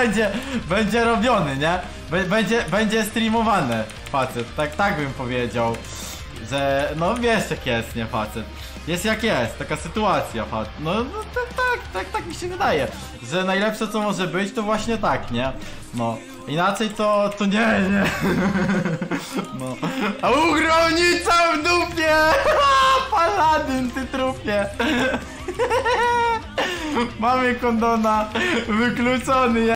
będzie robiony, nie? Będzie streamowane, facet, tak bym powiedział. Że, no wiesz jak jest, nie, facet. Jest jak jest, taka sytuacja, facet. No tak mi się wydaje. Że najlepsze co może być to właśnie tak, nie? No, inaczej to nie. No. A ogromnica w dupie! Paladyn, ty trupie! Mamy kondona, wykluczony.